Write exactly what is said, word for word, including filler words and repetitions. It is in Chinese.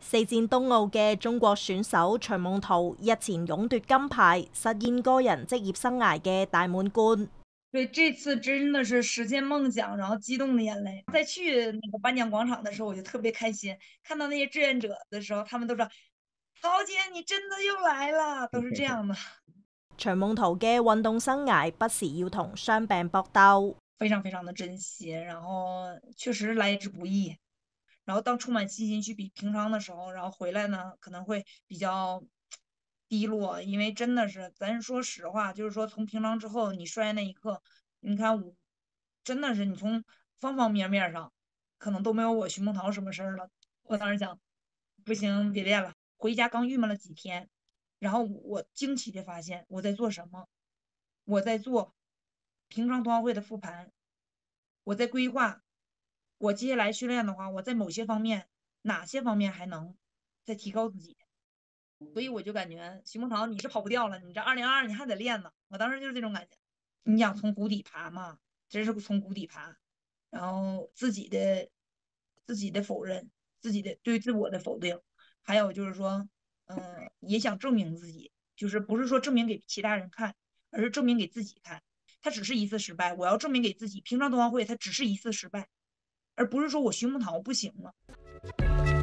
四戰東奧嘅中國選手徐夢桃日前勇奪金牌，實現個人職業生涯嘅大滿貫。 对，这次真的是实现梦想，然后激动的眼泪。在去那个颁奖广场的时候，我就特别开心，看到那些志愿者的时候，他们都说：“桃姐，你真的又来了！”都是这样的。 徐夢桃嘅運動生涯不時要同傷病搏鬥， 非常非常的珍惜，然後確實來之不易。然後當充滿信心去比平昌的時候，然後回來呢可能會比較低落，因為真的是，咱說實話，就是說從平昌之後你摔那一刻，你看我真的是你從方方面面上可能都沒有我徐夢桃什麼事了。我當時想，不行，別練了。回家剛鬱悶了幾天，然後我驚奇地發現我在做什麼，我在做平昌冬奧會的復盤，我在規劃我接下來訓練的話，我在某些方面哪些方面還能再提高自己。所以我就感覺徐夢桃你是跑不掉了，你這二零二二你還得練呢。我當時就是這種感覺。你想從谷底爬嘛，真是從谷底爬，然後自己的自己的否認，自己的對自我的否定，還有就是說，嗯、呃，也想證明自己，就是不是說證明給其他人看，而是證明給自己看。它只是一次失敗，我要證明給自己，平昌冬奧會它只是一次失敗，而不是說我徐夢桃不行了。